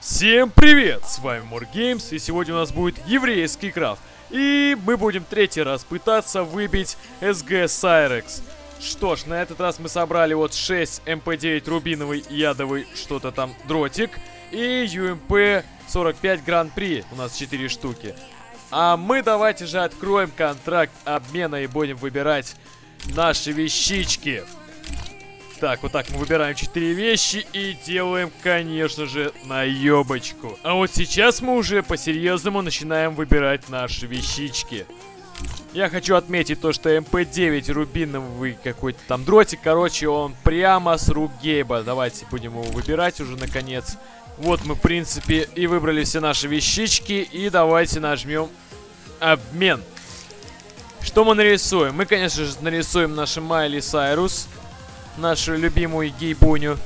Всем привет! С вами MoreGames, и сегодня у нас будет еврейский крафт. И мы будем третий раз пытаться выбить SG Cyrex. Что ж, на этот раз мы собрали вот 6 МП9 рубиновый ядовый что-то там дротик и UMP 45 Гран-при, у нас 4 штуки. А мы давайте же откроем контракт обмена и будем выбирать наши вещички. Так, вот так мы выбираем 4 вещи и делаем, конечно же, наебочку. А вот сейчас мы уже по-серьезному начинаем выбирать наши вещички. Я хочу отметить то, что МП9 рубиновый какой-то там дротик, короче, он прямо с рук Гейба. Давайте будем его выбирать уже наконец. Вот мы, в принципе, и выбрали все наши вещички, и давайте нажмем обмен. Что мы нарисуем? Мы, конечно же, нарисуем нашу Майли Сайрус, нашу любимую гейбуню.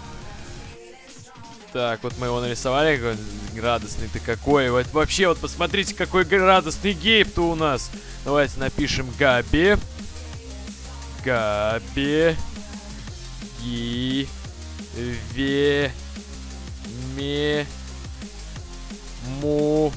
Так, вот мы его нарисовали. Какой радостный ты какой. Вот вообще, вот посмотрите, какой радостный гейб-то у нас. Давайте напишем Габи. Габи. И. Ве. Ме. Му.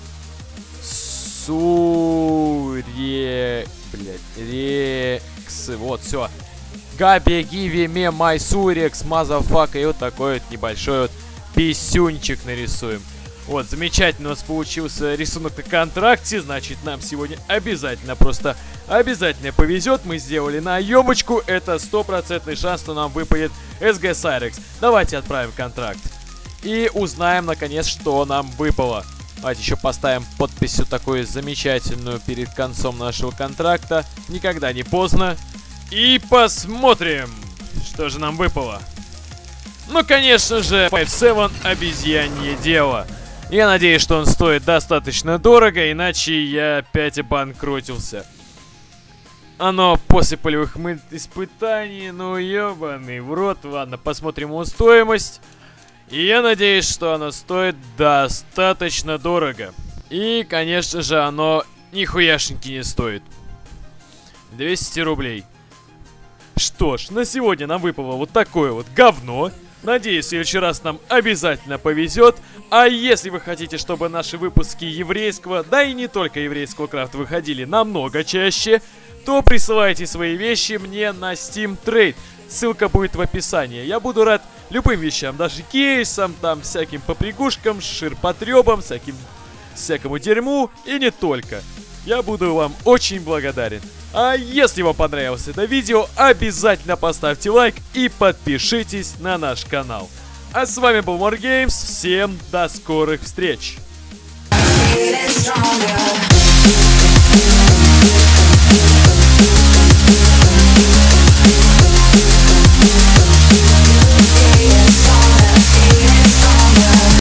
Суре. Блять. Рекс. Вот, все. Габи, Гиви, Ме, Майсурекс, Мазафака. И вот такой вот небольшой вот писюнчик нарисуем. Вот, замечательно у нас получился рисунок на контракте. Значит, нам сегодня обязательно, просто обязательно повезет. Мы сделали наемочку. Это 100% шанс, что нам выпадет SG Cyrex. Давайте отправим контракт. И узнаем, наконец, что нам выпало. Давайте еще поставим подписью такую замечательную перед концом нашего контракта. Никогда не поздно. И посмотрим, что же нам выпало. Ну, конечно же, 5-7 обезьянье дело. Я надеюсь, что он стоит достаточно дорого, иначе я опять обанкротился. Оно после полевых испытаний, ну ебаный в рот. Ладно, посмотрим его стоимость. И я надеюсь, что оно стоит достаточно дорого. И, конечно же, оно нихуяшеньки не стоит. 200 рублей. Что ж, на сегодня нам выпало вот такое вот говно. Надеюсь, в следующий раз нам обязательно повезет. А если вы хотите, чтобы наши выпуски еврейского, да и не только еврейского крафта выходили намного чаще, то присылайте свои вещи мне на Steam Trade. Ссылка будет в описании. Я буду рад любым вещам, даже кейсам, там, всяким попригушкам, ширпотребам, всякому дерьму и не только. Я буду вам очень благодарен. А если вам понравилось это видео, обязательно поставьте лайк и подпишитесь на наш канал. А с вами был MoreGames. Всем до скорых встреч!